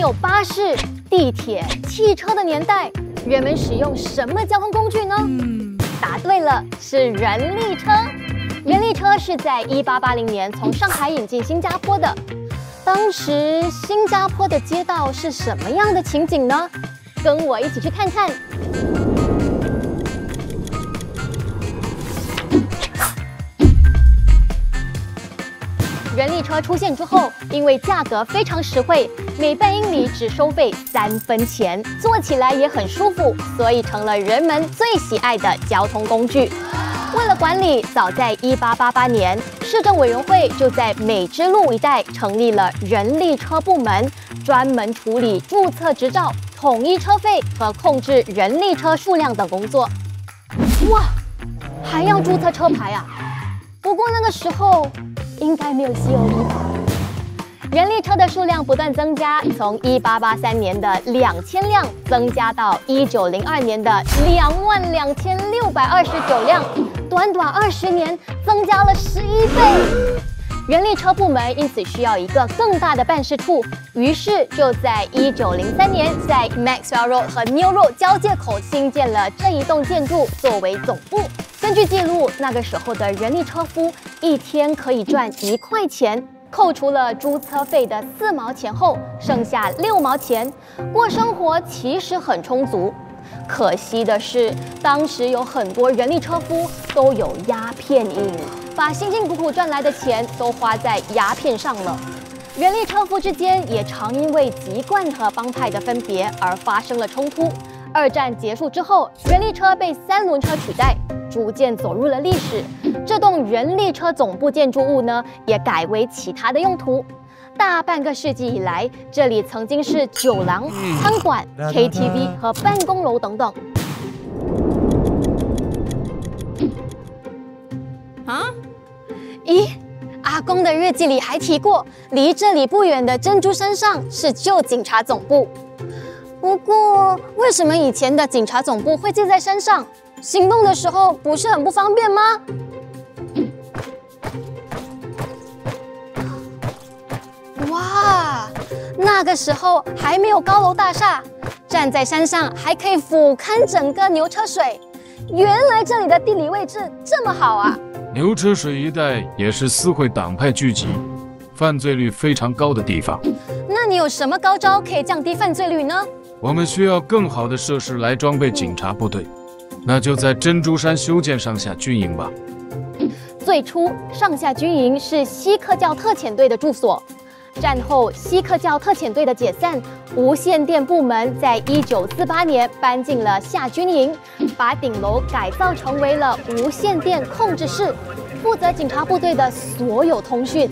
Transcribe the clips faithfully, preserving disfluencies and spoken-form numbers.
有巴士、地铁、汽车的年代，人们使用什么交通工具呢？嗯，答对了，是人力车。人力车是在一八八零年从上海引进新加坡的。当时新加坡的街道是什么样的情景呢？跟我一起去看看。人力车出现之后，因为价格非常实惠，每半英里只收费三分钱，坐起来也很舒服，所以成了人们最喜爱的交通工具。为了管理，早在一八八八年，市政委员会就在美芝路一带成立了人力车部门，专门处理注册执照、统一车费和控制人力车数量等工作。哇，还要注册车牌啊！不过那个时候应该没有吸油仪吧？人力车的数量不断增加，从一八八三年的两千辆增加到一九零二年的两万两千六百二十九辆，短短二十年增加了十一倍。人力车部门因此需要一个更大的办事处，于是就在一九零三年在 Maxwell Road 和 New Road 交界口新建了这一栋建筑作为总部。根据记录，那个时候的人力车夫一天可以赚一块钱，扣除了租车费的四毛钱后，剩下六毛钱，过生活其实很充足。可惜的是，当时有很多人力车夫都有鸦片瘾，把辛辛苦苦赚来的钱都花在鸦片上了。人力车夫之间也常因为籍贯和帮派的分别而发生了冲突。二战结束之后，人力车被三轮车取代，逐渐走入了历史。这栋人力车总部建筑物呢，也改为其他的用途。大半个世纪以来，这里曾经是酒廊、餐馆、K T V 和办公楼等等。啊？咦，阿公的日记里还提过，离这里不远的珍珠山上是旧警察总部。不过，为什么以前的警察总部会建在山上？行动的时候不是很不方便吗？哇，那个时候还没有高楼大厦，站在山上还可以俯瞰整个牛车水。原来这里的地理位置这么好啊！ 牛车水一带也是私会党派聚集、犯罪率非常高的地方。 那你有什么高招可以降低犯罪率呢？ 我们需要更好的设施来装备警察部队，那就在珍珠山修建上下军营吧。 最初，上下军营是锡克教特遣队的住所。战后，锡克教特遣队的解散，无线电部门在一九四八年搬进了下军营，把顶楼改造成为了无线电控制室，负责警察部队的所有通讯。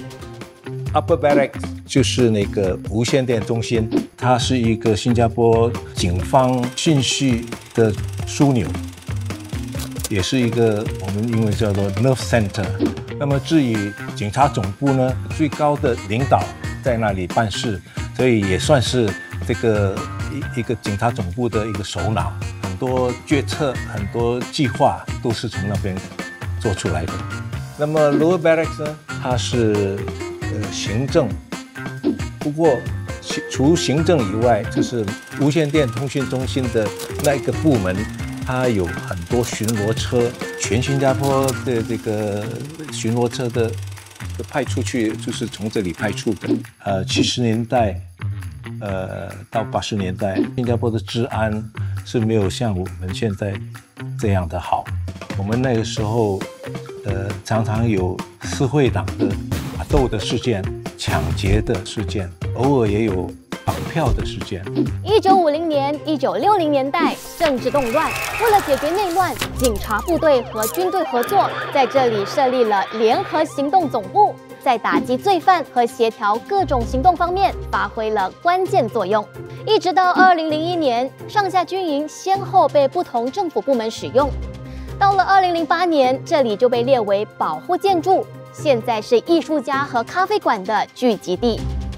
Upper Barracks 就是那个无线电中心，它是一个新加坡警方信息的枢纽，也是一个我们英文叫做 Nerve Center。那么至于警察总部呢，最高的领导在那里办事，所以也算是这个一一个警察总部的一个首脑，很多决策、很多计划都是从那边做出来的。那么 Lower Barracks 呢，它是呃行政，不过除行政以外，就是无线电通讯中心的那一个部门，它有很多巡逻车，全新加坡的这个巡逻车的派出去，就是从这里派出的。呃，七十年代，呃，到八十年代，新加坡的治安是没有像我们现在这样的好。我们那个时候，呃，常常有私会党的打斗的事件、抢劫的事件，偶尔也有绑票的事件。 一九五零年、一九六零年代，政治动乱，为了解决内乱，警察部队和军队合作，在这里设立了联合行动总部，在打击罪犯和协调各种行动方面发挥了关键作用。一直到二零零一年，上下军营先后被不同政府部门使用。到了二零零八年，这里就被列为保护建筑，现在是艺术家和咖啡馆的聚集地。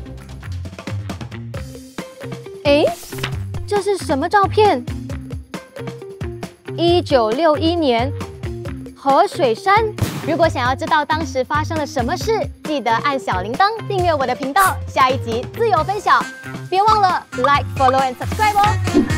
诶，这是什么照片？一九六一年，河水山如果想要知道当时发生了什么事，记得按小铃铛订阅我的频道，下一集自由分享。别忘了 like、follow and subscribe 哦。